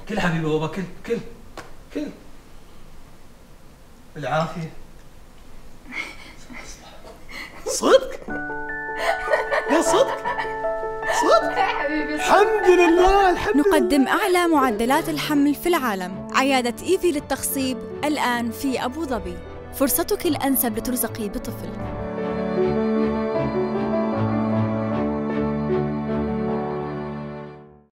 كل حبيبي بابا، كل العافية. صدق؟ يا صدق يا حبيبي، الحمد لله الحمد لله. نقدم أعلى معدلات الحمل في العالم. عيادة إيفي للتخصيب الآن في أبو ظبي. فرصتك الأنسب لترزقي بطفل.